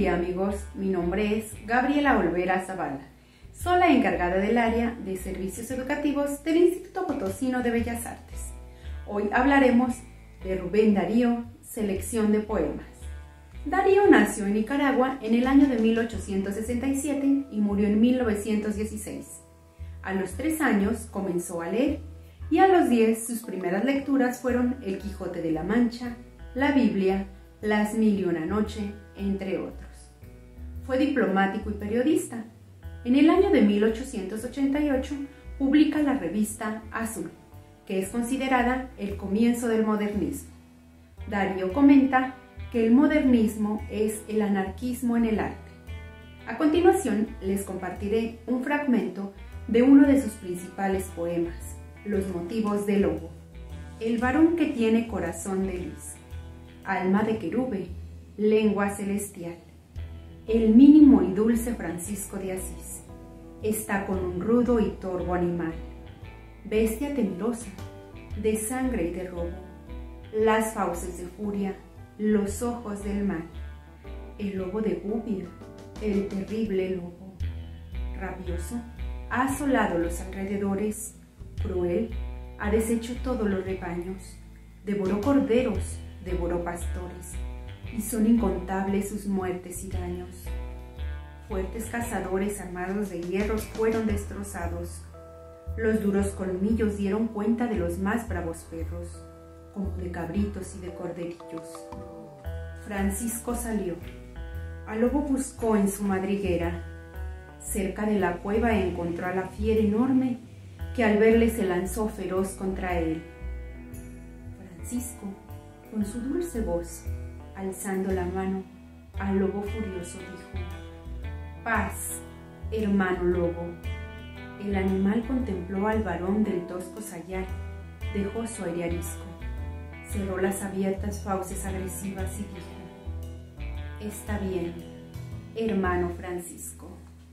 día, amigos, mi nombre es Gabriela Olvera Zavala. Soy la encargada del área de servicios educativos del Instituto Potosino de Bellas Artes. Hoy hablaremos de Rubén Darío, selección de poemas. Darío nació en Nicaragua en el año de 1867 y murió en 1916. A los 3 años comenzó a leer y a los 10 sus primeras lecturas fueron El Quijote de la Mancha, la Biblia, Las Mil y una Noche, entre otros. Fue diplomático y periodista. En el año de 1888 publica la revista Azul, que es considerada el comienzo del modernismo. Darío comenta que el modernismo es el anarquismo en el arte. A continuación les compartiré un fragmento de uno de sus principales poemas, Los motivos del lobo. El varón que tiene corazón de luz, alma de querube, lengua celestial, el mínimo y dulce Francisco de Asís, está con un rudo y torvo animal, bestia temerosa, de sangre y de robo, las fauces de furia, los ojos del mal, el lobo de Gubia, el terrible lobo, rabioso, ha asolado los alrededores, cruel, ha deshecho todos los rebaños, devoró corderos, devoró pastores, y son incontables sus muertes y daños. Fuertes cazadores armados de hierros fueron destrozados. Los duros colmillos dieron cuenta de los más bravos perros, como de cabritos y de corderillos. Francisco salió. Al lobo buscó en su madriguera. Cerca de la cueva encontró a la fiera enorme que al verle se lanzó feroz contra él. Francisco, con su dulce voz, alzando la mano, al lobo furioso dijo: «Paz, hermano lobo». El animal contempló al varón del tosco sayal, dejó su aire arisco, cerró las abiertas fauces agresivas y dijo: «Está bien, hermano Francisco».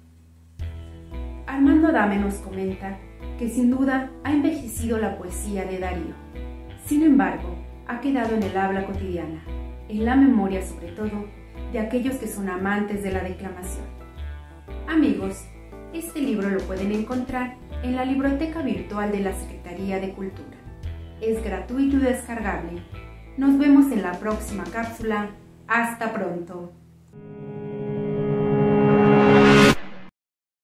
Armando Adame nos comenta que sin duda ha envejecido la poesía de Darío. Sin embargo, ha quedado en el habla cotidiana, en la memoria sobre todo de aquellos que son amantes de la declamación. Amigos, este libro lo pueden encontrar en la biblioteca virtual de la Secretaría de Cultura. Es gratuito y descargable. Nos vemos en la próxima cápsula. ¡Hasta pronto!